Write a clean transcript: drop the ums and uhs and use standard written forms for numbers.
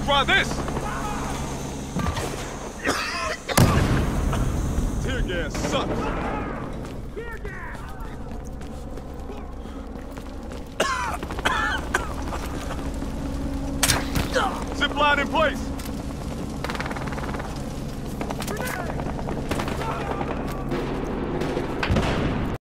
try this! Tear gas sucks! Zip line in place!